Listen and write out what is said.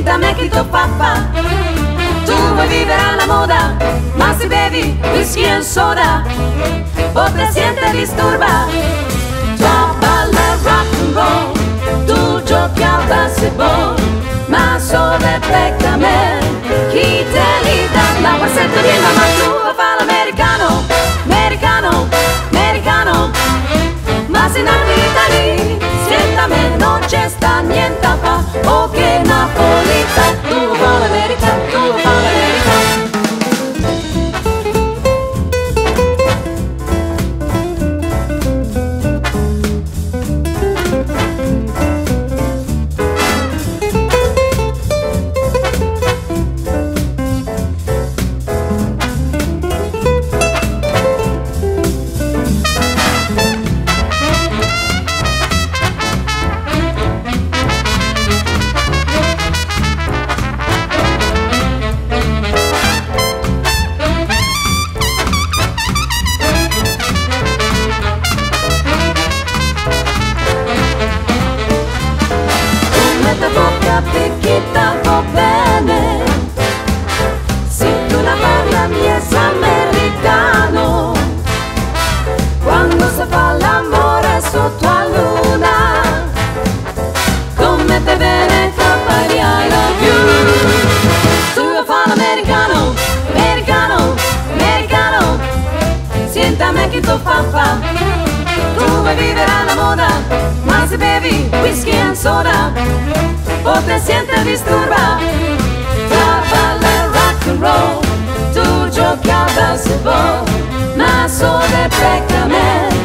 siéntame que tu papá. Tú vuoi vivere alla moda, ma se bevi whisky e soda, o te sientes disturba. Tu ballas rock and roll, tu giochi al basketball, ma solo per me. Chi te li dà la borsetta di mamma? Tu fa l'americano, americano, americano. Ma se napolitani, siéntame, non c'è sta niente a fa. O che napolitano, tu fa l'America, tu fa l'America. Picchita va bene, se tu la parli es americano. Quando si fa l'amore sotto la luna, come te viene papà di I love you. Tu fa l'americano, americano, americano. Siéntame che tu papà. Tu vuoi vivere alla moda, ma se bevi whisky e soda, o te sientes disturba. Tra balla rock and roll, tu giochi al basketball, ma solo per me.